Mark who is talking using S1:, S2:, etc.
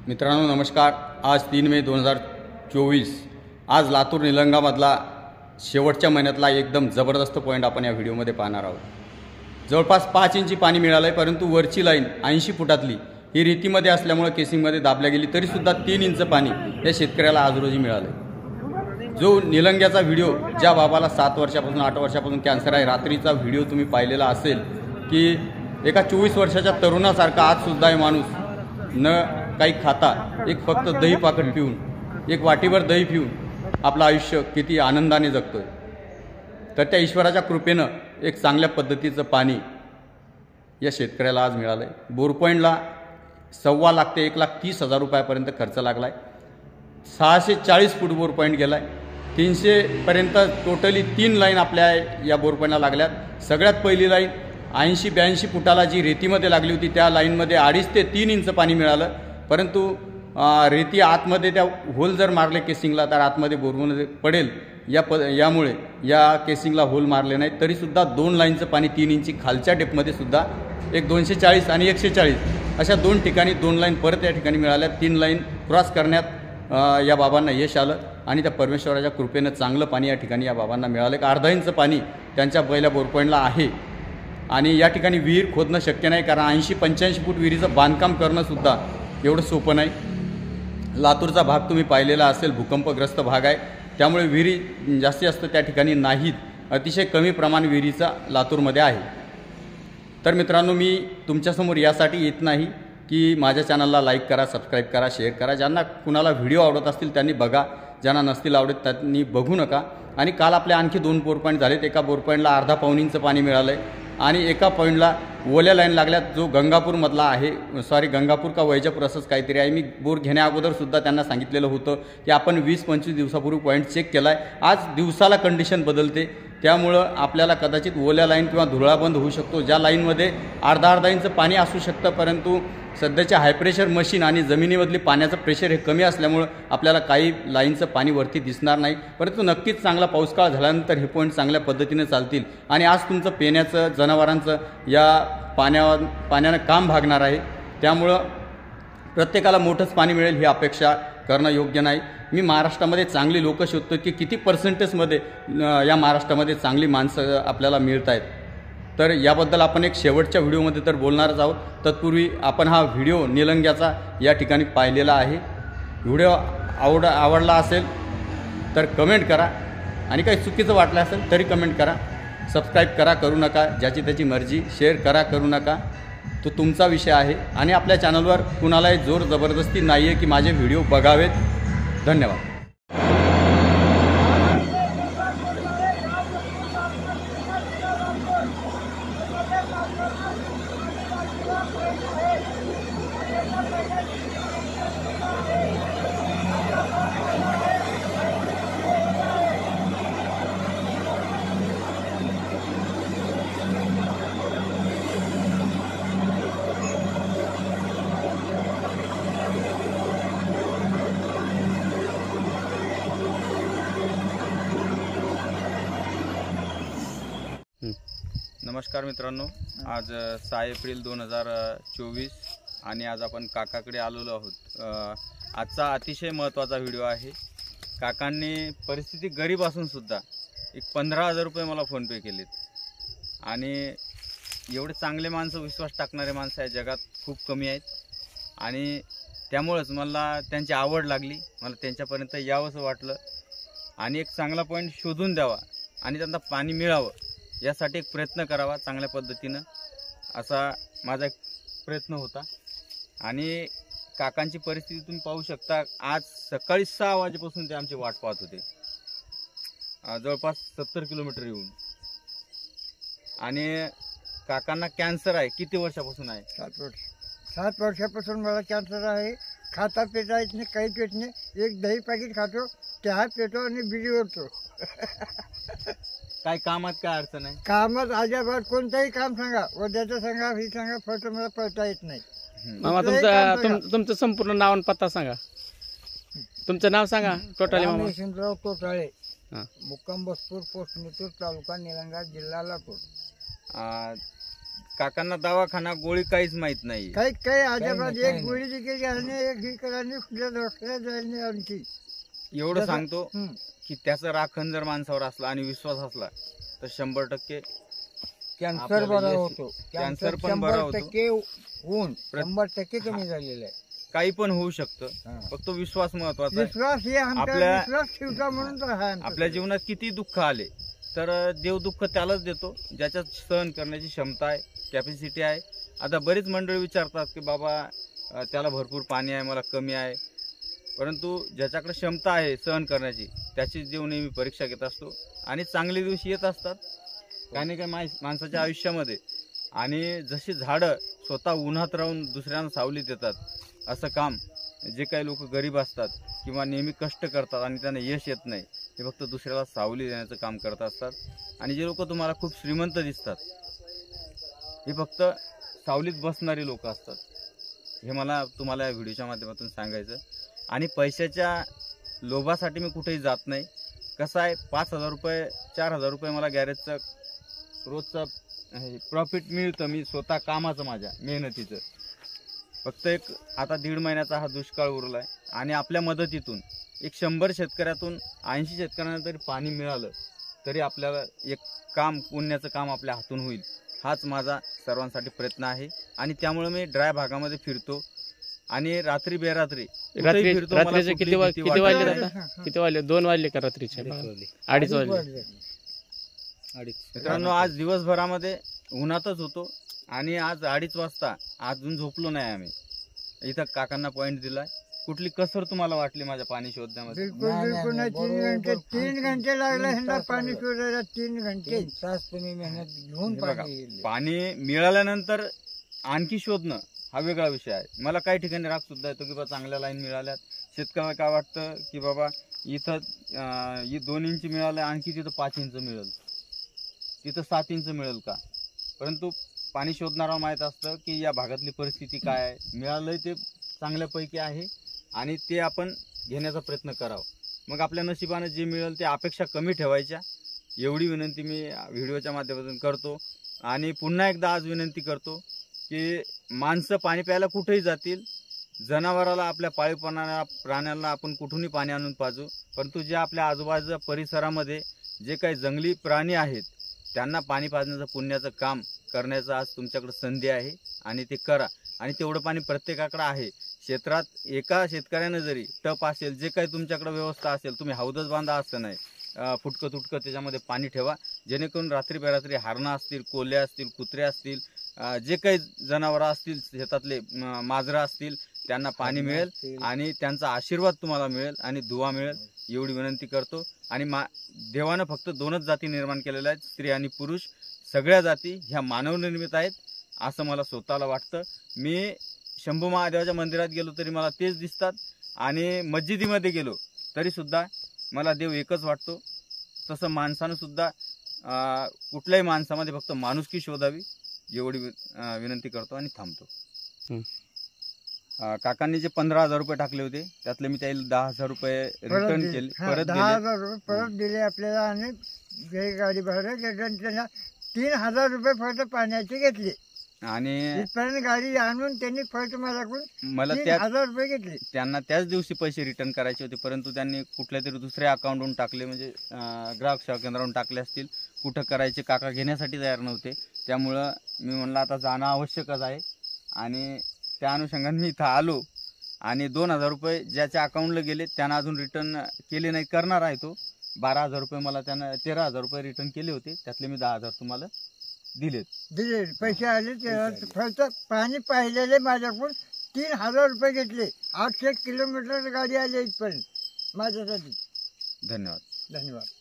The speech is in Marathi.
S1: मित्रांनो नमस्कार। आज 3 मे 2024 आज लातूर निलंगामधला शेवटच्या महिन्यातला एकदम जबरदस्त पॉईंट आपण या व्हिडिओमध्ये पाहणार आहोत। जवळपास 5 इंची पाणी मिळालं आहे, परंतु वरची लाईन 80 फुटातली ही रेतीमध्ये असल्यामुळे केसिंगमध्ये दाबल्या गेली, तरीसुद्धा 3 इंच पाणी या शेतकऱ्याला आज रोजी मिळालं। जो निलंग्याचा व्हिडिओ ज्या बाबाला 7 वर्षापासून 8 वर्षापासून कॅन्सर आहे, रात्रीचा व्हिडिओ तुम्ही पाहिलेला असेल की एका 24 वर्षाच्या तरुणासारखा आजसुद्धा हे माणूस न काही खाता एक फक्त दही पाकट पिऊन एक वाटीभर दही पिऊन आपलं आयुष्य किती आनंदाने जगतोय। तर त्या ईश्वराच्या कृपेनं एक चांगल्या पद्धतीचं पाणी या शेतकऱ्याला आज मिळालं आहे। बोर पॉईंटला 1.25 लाख ते 1,30,000 रुपयापर्यंत खर्च लागला आहे। 640 फूट बोर पॉईंट गेला आहे। 300 पर्यंत टोटली 3 लाईन आपल्या या बोर पॉईंटला लागल्यात। सगळ्यात पहिली लाईन 80-82 फुटाला जी रेतीमध्ये लागली होती त्या लाईनमध्ये 2.5 ते 3 इंच पाणी मिळालं, परंतु रेती आतमध्ये त्या होल जर मारले केसिंगला तर आतमध्ये बोरमध्ये पडेल यामुळे या केसिंगला होल मारले नाही, तरीसुद्धा 2 लाईनचं पाणी 3 इंची खालच्या डेपमध्ये सुद्धा एक 240 आणि 140 अशा 2 ठिकाणी 2 लाईन परत या ठिकाणी मिळाल्या। 3 लाईन क्रॉस करण्यात या बाबांना यश आलं आणि त्या परमेश्वराच्या कृपेनं चांगलं पाणी या ठिकाणी या बाबांना मिळालं। एक अर्धा इंच पाणी त्यांच्या पहिल्या बोर पॉईंटला आहे आणि या ठिकाणी विहीर खोदणं शक्य नाही, कारण 80-85 फूट विहिरीचं बांधकाम करणंसुद्धा एवढं सोपं नाही। लातूरचा भाग तुम्ही पाहिलेला असेल, भूकंपग्रस्त भाग आहे, त्यामुळे विहिरी जास्तीत जास्त त्या ठिकाणी नाहीत, अतिशय कमी प्रमाण विहिरीचा लातूरमध्ये आहे। तर मित्रांनो, मी तुमच्यासमोर यासाठी येत नाही की माझ्या चॅनलला लाईक करा, सबस्क्राईब करा, शेअर करा। ज्यांना कुणाला व्हिडिओ आवडत असतील त्यांनी बघा, ज्यांना नसतील आवडत त्यांनी बघू नका। आणि काल आपले आणखी 2 बोर पॉईंट झालेत। एका बोर पॉईंटला अर्धा-पाऊण इंच पाणी मिळालं आहे आणि एका पॉईंटला ओल्या लाईन लागल्यात, जो गंगापूरमधला आहे, गंगापूर का वैजापूर असंच काहीतरी आहे। मी बोर घेण्या अगोदरसुद्धा त्यांना सांगितलेलं होतं की आपण 20-25 दिवसापूर्वी पॉईंट चेक केला आहे। आज दिवसाला कंडिशन बदलते, त्यामुळं आपल्याला कदाचित ओल्या लाईन किंवा धुळाबंद होऊ शकतो। ज्या लाईनमध्ये अर्धा इंच पाणी असू शकतं, परंतु सध्याच्या हायप्रेशर मशीन आणि जमिनीमधली पाण्याचं प्रेशर हे कमी असल्यामुळं आपल्याला काही लाईनचं पाणी वरती दिसणार नाही, परंतु नक्कीच चांगला पाऊसकाळ झाल्यानंतर हे पॉईंट चांगल्या पद्धतीने चालतील आणि आज तुमचं पेण्याचं, जनावरांचं या पाण्यानं काम भागणार आहे। त्यामुळं प्रत्येकाला मोठंच पाणी मिळेल ही अपेक्षा करणं योग्य नाही। मी महाराष्ट्रामध्ये चांगली लोकं शोधतो की किती पर्सेंटेजमध्ये या महाराष्ट्रामध्ये चांगली माणसं आपल्याला मिळत आहेत। तर याबद्दल आपण एक शेवटच्या व्हिडिओमध्ये तर बोलणारच आहोत। तत्पूर्वी आपण हा व्हिडिओ निलंग्याचा या ठिकाणी पाहिलेला आहे। व्हिडिओ आवडला असेल तर कमेंट करा आणि काही चुकीचं वाटलं असेल तरी कमेंट करा। सबस्क्राईब करा, करू नका, ज्याची त्याची मर्जी। शेअर करा, करू नका, तो तुमचा विषय आहे। आणि आपल्या चॅनलवर कुणालाही जोर जबरदस्ती नाही आहे की माझे व्हिडिओ बघावेत। धन्यवाद। नमस्कार मित्रांनो, आज 6 एप्रिल 2024 आणि आज आपण काकाकडे आलेलो आहोत। आजचा अतिशय महत्त्वाचा व्हिडिओ आहे। काकांनी परिस्थिती गरीब असूनसुद्धा एक 15,000 रुपये मला फोनपे केलेत आणि एवढे चांगले माणसं, विश्वास टाकणारे माणसं या जगात खूप कमी आहेत आणि त्यामुळेच मला त्यांची आवड लागली। मला त्यांच्यापर्यंत यावंसं वाटलं आणि एक चांगला पॉईंट शोधून द्यावा आणि त्यांना पाणी मिळावं यासाठी एक प्रयत्न करावा चांगल्या पद्धतीनं, असा माझा एक प्रयत्न होता। आणि काकांची परिस्थिती तुम्ही पाहू शकता। आज सकाळी 6 वाजेपासून ते आमची वाट पाहत होते, जवळपास 70 किलोमीटर येऊन। आणि काकांना कॅन्सर आहे। किती वर्षापासून आहे?
S2: 7 वर्षापासून मला कॅन्सर आहे। खाता पिता येत नाही, काही पेट नाही। एक दही पॅकेट खातो, चहा पितो आणि बिडी ओढतो।
S1: काय कामात काय अडचण आहे?
S2: कामात अजिबात कोणतंही काम सांगा, उद्याचं सांगा, ही सांगा, फक्त मला पळता येत नाही।
S3: मामा, तुमचं संपूर्ण नाव आणि पत्ता सांगा। तुमचं नाव सांगा टोटली मामा।
S2: यशवंतराव तोटाळे, मुक्काम बसपूर, पोस्ट नितूर, तालुका निलंगा, जिल्हा लातूर।
S1: काकांना दवाखाना गोळी काहीच माहित नाही.
S2: काही अजिबात एक गोळी देखील घालणे, एक ही कराने, कुठल्या डॉक्टरला जायने आणखी.
S1: एवढं सांगतो
S2: हं.
S1: की त्याचं राखण जर माणसावर असला आणि विश्वास असला तर 100%
S2: कॅन्सर
S1: आपल्याला
S2: बरा
S1: यश-
S2: होतो.
S1: कॅन्सर पण बरा होतो.
S2: 100% होऊन 100% कमी झालेलं आहे.
S1: काही पण होऊ शकतं.
S2: हा.
S1: फक्त विश्वास महत्वाचा आहे.
S2: विश्वास हे आमचा
S1: आपल्या-
S2: विश्वास ठेवता म्हणून तर हा आमचा.
S1: आपल्या जीवनात किती दुःख आले तर देव दुःख त्यालाच देतो ज्याच्यात सहन करण्याची क्षमता आहे, कॅपॅसिटी आहे. आता बरीच मंडळी विचारतात की बाबा त्याला भरपूर पाणी आहे, मला कमी आहे. परंतु ज्याच्याकडे क्षमता आहे सहन करण्याची त्याची देव नेहमी परीक्षा घेत असतो आणि चांगले दिवस येत असतात काही ना काही माणसाच्या आयुष्यामध्ये. आणि जशी झाडं स्वतः उन्हात राहून दुसऱ्यांना सावली देतात, असं काम जे काही लोक गरीब असतात किंवा नेहमी कष्ट करतात आणि त्यांना यश येत नाही, हे फक्त दुसऱ्याला सावली देण्याचं काम करत असतात. आणि जे लोक तुम्हाला खूप श्रीमंत दिसतात हे फक्त सावलीत बसणारी लोक असतात. हे मला तुम्हाला या व्हिडिओच्या माध्यमातून सांगायचं. आणि पैशाच्या लोभासाठी मी कुठेही जात नाही. कसं आहे, 5,000 रुपये 4,000 रुपये मला गॅरेजचं रोजचं प्रॉफिट मिळतं. मी स्वतः कामाचं, माझ्या मेहनतीचं. फक्त एक आता 1.5 महिन्याचा हा दुष्काळ उरला आहे आणि आपल्या मदतीतून एक 100 शेतकऱ्यातून 80 शेतकऱ्यांना तरी पाणी मिळालं तरी आपल्याला एक काम, पुण्याचं काम आपल्या हातून होईल, हाच माझा सर्वांसाठी प्रयत्न आहे. आणि त्यामुळे मी ड्राय भागामध्ये फिरतो आणि रात्री बेरात्री कुठेही फिरतो. मला
S3: रात्रीचे
S1: कुठली
S3: किती
S1: भीती
S3: किती
S1: वाटत
S3: वाजले
S1: नाही.
S3: आता? किती वाजले? 2 वाजले का रात्रीचे? 2:30 वाजले.
S1: मित्रांनो, आज दिवसभरामध्ये उन्हातच होतो आणि आज 2:30 वाजता अजून झोपलो नाही आम्ही. इथं काकांना पॉइंट दिलाय. कुठली कसर तुम्हाला वाटली माझ्या पाणी शोधण्यामध्ये?
S2: बिलकुल नाही. 3 घंटे लागले ह्यांना पाणी शोधायला. 3 घंटे तास तुम्ही मेहनत घेऊन
S1: हे बघा,
S2: पाणी
S1: पाणी मिळाल्यानंतर आणखी शोधणं हा वेगळा विषय आहे. मला काही ठिकाणी राग सुद्धा येतो की बाबा चांगल्या लाईन मिळाल्यात. शेतकऱ्याला काय वाटतं की बाबा इथं 2 इंच मिळालं, आणखी तिथं 5 इंच मिळेल, तिथं 7 इंच मिळेल का? परंतु पाणी शोधणारा माहीत असतं की या भागातली परिस्थिती काय आहे. मिळालंय ते चांगल्यापैकी आहे आणि ते आपण घेण्याचा प्रयत्न करावा. मग आपल्या नशिबानं जे मिळेल ते अपेक्षा कमी ठेवायच्या, एवढी विनंती मी व्हिडिओच्या माध्यमातून करतो. आणि पुन्हा एकदा आज विनंती करतो की माणसं पाणी प्यायला कुठेही जातील, जनावराला, आपल्या पाळीव प्राण्यांना आपण कुठूनही पाणी आणून पाजू, परंतु जे आपल्या आजूबाजूच्या परिसरामध्ये जे काही जंगली प्राणी आहेत त्यांना पाणी पाजण्याचं, पुण्याचं काम करण्याचं आज तुमच्याकडे संधी आहे आणि ते करा. आणि तेवढं पाणी प्रत्येकाकडे आहे. क्षेत्रात एका शेतकऱ्यानं जरी टप असेल, जे काही तुमच्याकडे व्यवस्था असेल, तुम्ही हौदच बांधा असं नाही, फुटकं तुटकं त्याच्यामध्ये पाणी ठेवा, जेणेकरून रात्री बेरात्री हरणं असतील, कोल्हे असतील, कुत्रे असतील, जे काही जनावरं असतील, शेतातले माजरं असतील, त्यांना पाणी मिळेल आणि त्यांचा आशीर्वाद तुम्हाला मिळेल आणि दुवा मिळेल, एवढी विनंती करतो. आणि देवानं फक्त 2च जाती निर्माण केलेल्या आहेत, स्त्री आणि पुरुष. सगळ्या जाती ह्या मानवनिर्मित आहेत असं मला स्वतःला वाटतं. मी शंभू महादेवाच्या मंदिरात गेलो तरी मला तेच दिसतात आणि मस्जिदीमध्ये गेलो तरी सुद्धा मला देव एकच वाटतो. तसं माणसानं सुद्धा कुठल्याही माणसामध्ये फक्त माणुसकी शोधावी, एवढी विनंती करतो आणि थांबतो. काकांनी जे 15,000 रुपये टाकले होते त्यातले मी त्याला 10,000 रुपये रिटर्न केले, परत दिले.
S2: 10,000 रुपये परत दिले आपल्याला. आणि गाडी भाडं त्यांना 3,000 रुपये फक्त पाण्याचे घेतले
S1: आणि
S2: इथपर्यंत गाडी आणून त्यांनी फक्त माझ्याकडून
S1: मला
S2: 3,000 रुपये घेतले.
S1: त्यांना त्याच दिवशी पैसे रिटर्न करायचे होते, परंतु त्यांनी कुठल्या तरी दुसऱ्या अकाउंटवरून टाकले, म्हणजे ग्राहक सेवा केंद्रावरून टाकले असतील. कुठं करायचे काका घेण्यासाठी तयार नव्हते. त्यामुळं मी म्हणलं आता जाणं आवश्यकच आहे आणि त्या अनुषंगाने मी इथं आलो. आणि 2,000 रुपये ज्याच्या अकाउंटला गेले त्यांना अजून रिटर्न केले नाही, करणार आहे तो. 12,000 रुपये मला त्यानं 13,000 रुपये रिटर्न केले होते, त्यातले मी 10,000 तुम्हाला दिले.
S2: पैसे आले. फक्त पाणी पाहिलेले माझ्याकडून 3,000 रुपये घेतले. 800 किलोमीटर गाडी आली इथपर्यंत माझ्यासाठी.
S1: धन्यवाद.